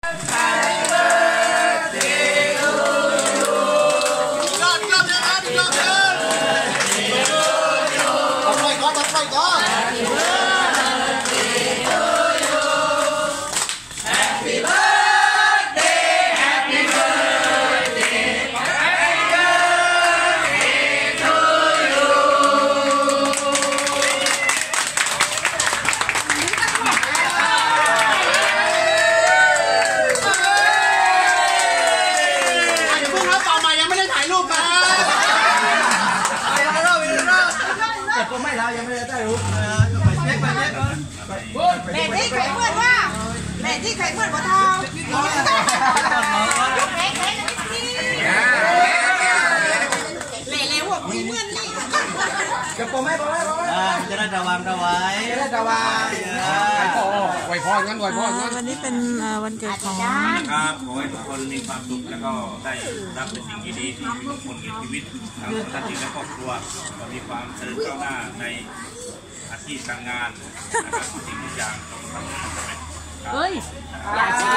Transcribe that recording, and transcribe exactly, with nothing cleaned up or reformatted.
แม่ที่ไข่เมื่อว่าแม่ที่ไข่เมื่อว่าทองแม่แม่ที่เล่เล่หัวคุยเมื่อนี่จะปมไม่ปมไม่ปมไม่จะได้ระวังระไว้จะได้ระวังไหวพองั้นไหวพองั้นวันนี้เป็นวันเกิดของครับขอให้ทุกคนมีความสุขแล้วก็ได้รับเป็นสิ่งดีๆที่มีมงคลในชีวิตทั้งท่านเองและครอบครัวก็มีความเจริญก้าวหน้าในอาชีพการงานนะครับสิ่งทุกอย่างต้องทำให้สำเร็จเฮ้ยอยาก